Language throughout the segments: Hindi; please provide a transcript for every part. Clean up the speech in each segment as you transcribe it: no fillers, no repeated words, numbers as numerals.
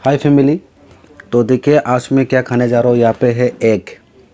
हाय फैमिली। तो देखिए आज मैं क्या खाने जा रहा हूँ। यहाँ पे है एग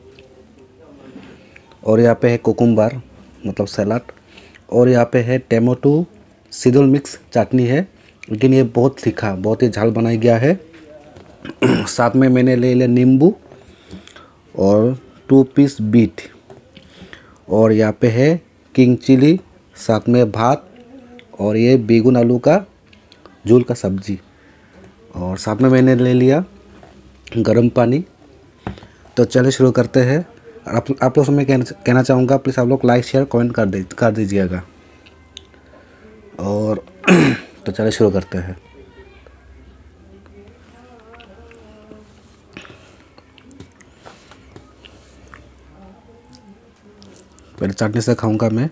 और यहाँ पे है कुकुम्बर मतलब सलाद और यहाँ पे है टमाटो सीजल मिक्स चटनी है, लेकिन ये बहुत तीखा, बहुत ही झाल बनाया गया है। साथ में मैंने ले लिया नींबू और 2 पीस बीट और यहाँ पे है किंग चिली, साथ में भात और ये बेगुन आलू का झोल का सब्जी और साथ में मैंने ले लिया गर्म पानी। तो चलिए शुरू करते हैं। और आप लोग से मैं कहना चाहूँगा, प्लीज़ आप लोग लाइक शेयर कमेंट कर दीजिएगा। और तो चलिए शुरू करते हैं। पहले चटनी से खाऊंगा मैं।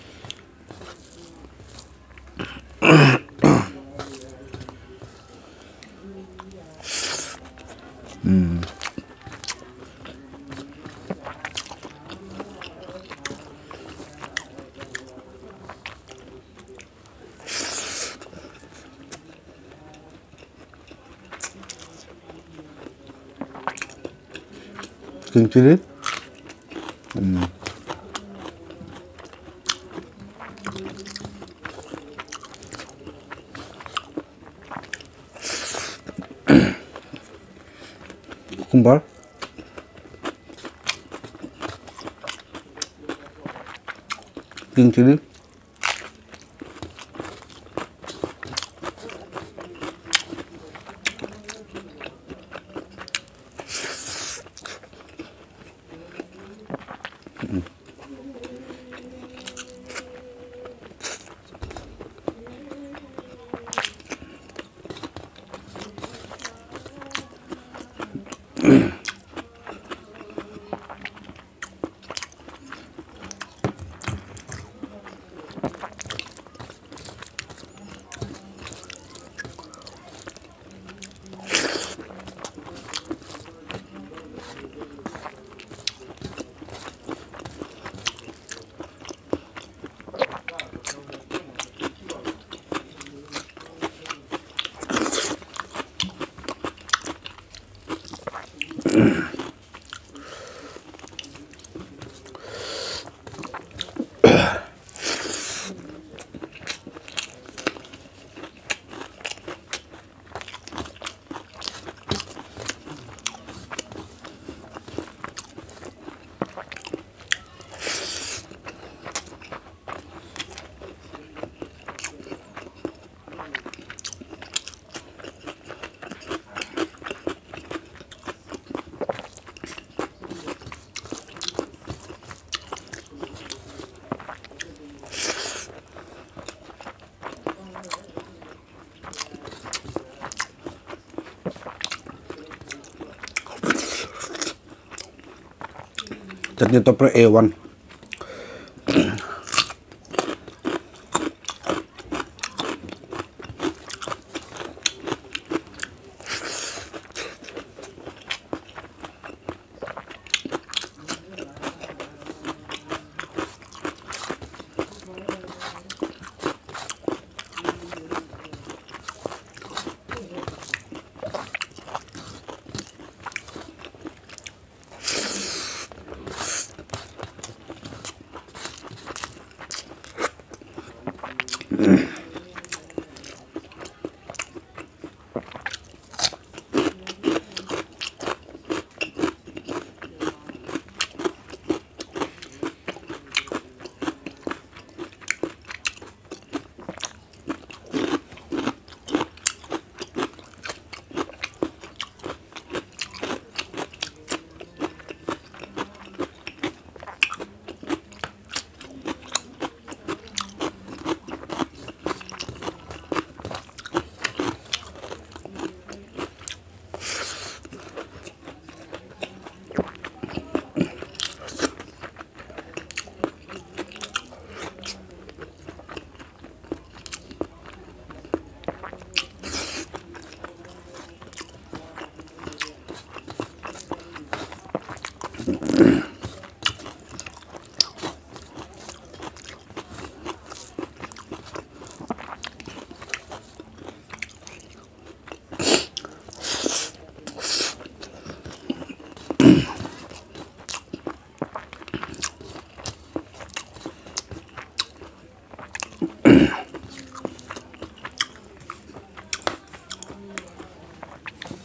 King chilli cucumber king chilli chutney तो पर A1।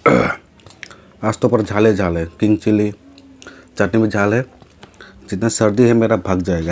आज तो पर झाल है, किंग चिली चटनी में झाल है। जितना सर्दी है मेरा भाग जाएगा।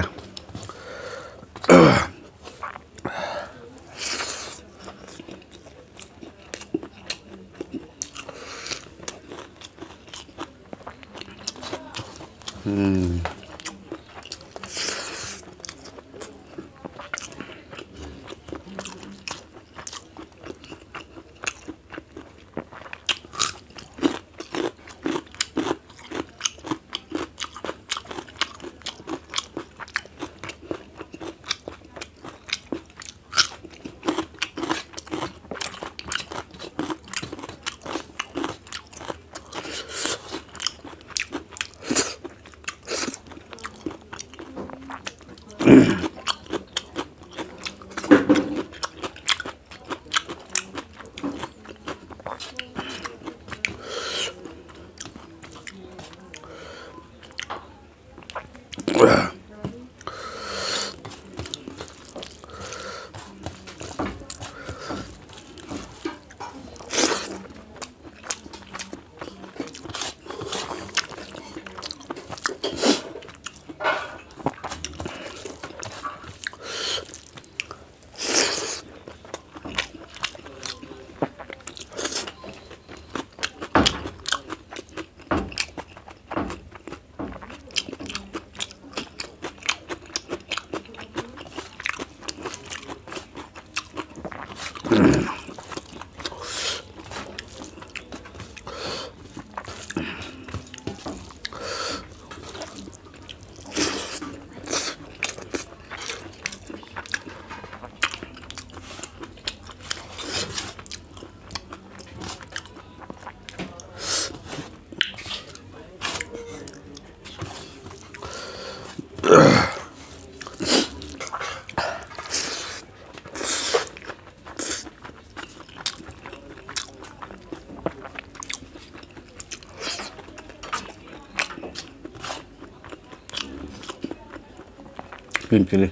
पिंक चिली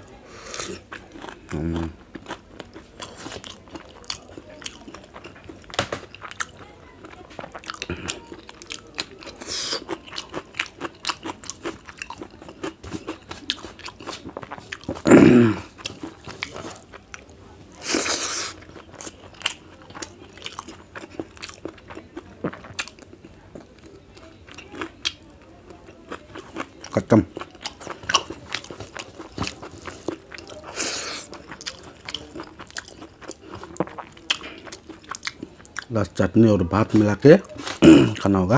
खत्म। बस चटनी और भात मिला के खाना होगा।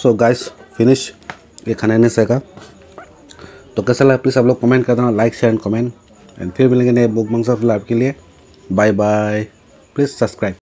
सो गाइस फिनिश ये खाना नहीं सका। तो कैसा लगा प्लीज़ आप लोग कमेंट कर देना, like share and comment. And फिर मिलेंगे नए बुक मंग के लिए। Bye bye, please subscribe.